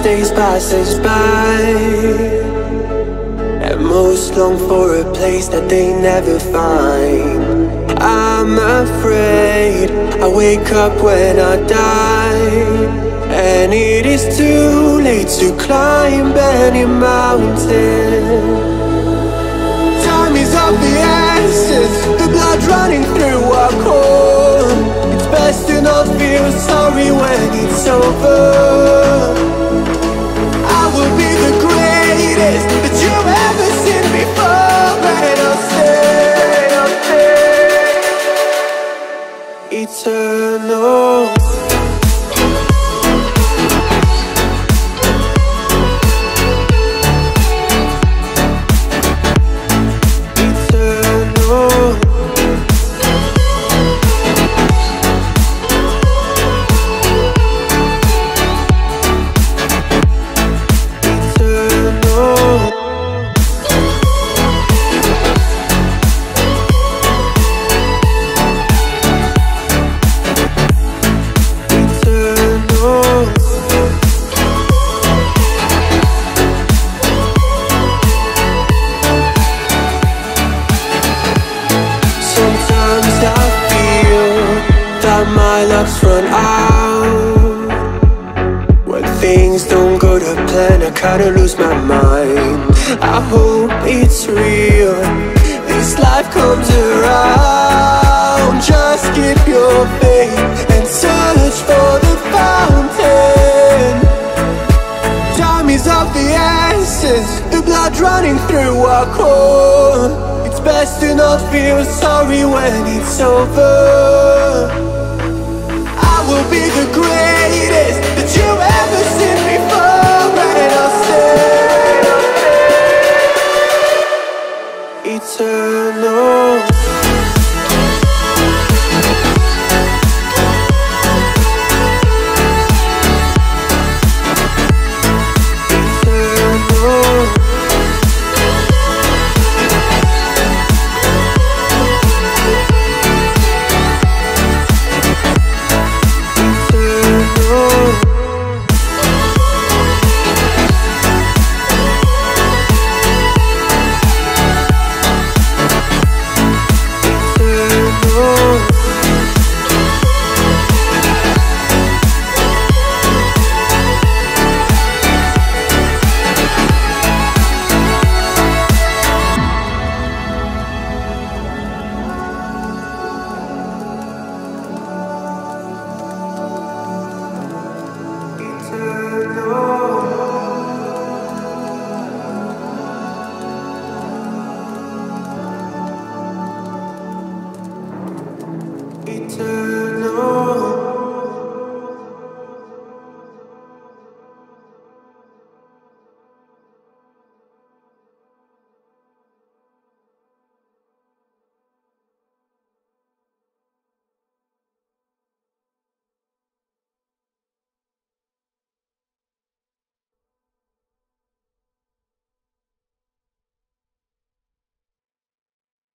days passes by, and most long for a place that they never find. I'm afraid I wake up when I die, and it is too late to climb any mountain. Time is of the essence, the blood running through our core. It's best to not feel sorry when it's over. I will be the greatest that you've ever seen before, and I'll stay eternal. My luck's run out. When things don't go to plan, I kinda lose my mind. I hope it's real, this life comes around. Just keep your faith and search for the fountain. Time is of the essence, the blood running through our core. It's best to not feel sorry when it's over. Will be the greatest that you've ever seen before, and I'll stay eternal.